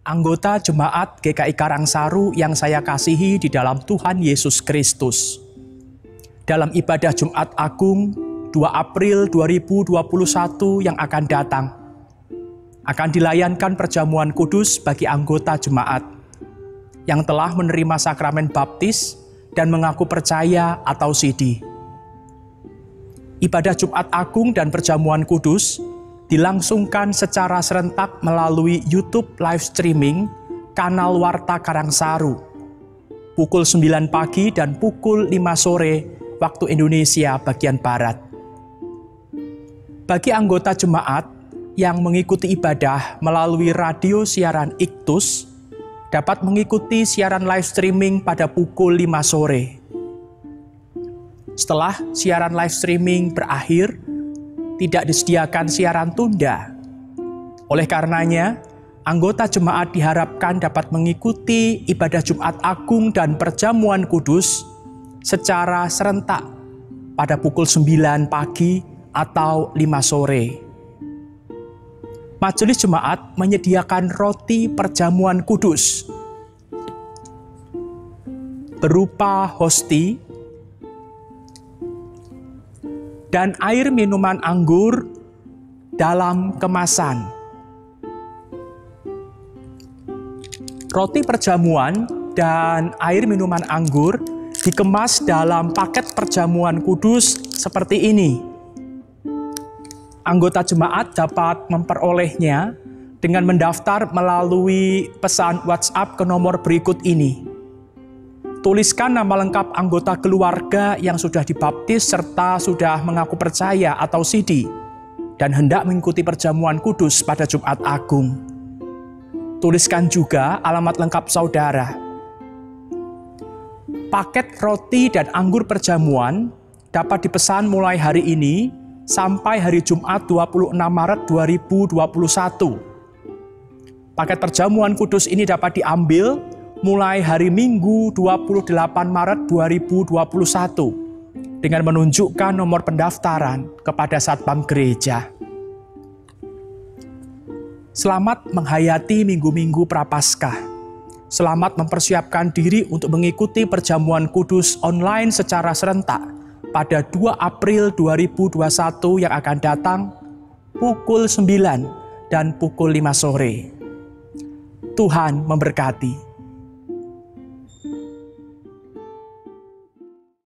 anggota Jemaat GKI Karangsaru yang saya kasihi di dalam Tuhan Yesus Kristus. Dalam ibadah Jumat Agung 2 April 2021 yang akan datang, akan dilayankan perjamuan kudus bagi anggota jemaat yang telah menerima sakramen baptis dan mengaku percaya atau sidi. Ibadah Jumat Agung dan perjamuan kudus dilangsungkan secara serentak melalui YouTube live streaming kanal Warta Karangsaru pukul 9 pagi dan pukul 5 sore waktu Indonesia bagian Barat. Bagi anggota jemaat yang mengikuti ibadah melalui radio siaran Iktus dapat mengikuti siaran live streaming pada pukul 5 sore. Setelah siaran live streaming berakhir, tidak disediakan siaran tunda. Oleh karenanya, anggota jemaat diharapkan dapat mengikuti ibadah Jumat Agung dan perjamuan kudus secara serentak pada pukul 9 pagi atau 5 sore. Majelis Jemaat menyediakan roti perjamuan kudus berupa hosti dan air minuman anggur dalam kemasan. Roti perjamuan dan air minuman anggur dikemas dalam paket perjamuan kudus seperti ini. Anggota jemaat dapat memperolehnya dengan mendaftar melalui pesan WhatsApp ke nomor berikut ini. Tuliskan nama lengkap anggota keluarga yang sudah dibaptis serta sudah mengaku percaya atau sidi dan hendak mengikuti perjamuan kudus pada Jumat Agung. Tuliskan juga alamat lengkap saudara. Paket roti dan anggur perjamuan dapat dipesan mulai hari ini sampai hari Jumat 26 Maret 2021. Paket perjamuan kudus ini dapat diambil mulai hari Minggu 28 Maret 2021 dengan menunjukkan nomor pendaftaran kepada Satpam Gereja. Selamat menghayati minggu-minggu Prapaskah. Selamat mempersiapkan diri untuk mengikuti perjamuan kudus online secara serentak pada 2 April 2021 yang akan datang pukul 9 dan pukul 5 sore. Tuhan memberkati.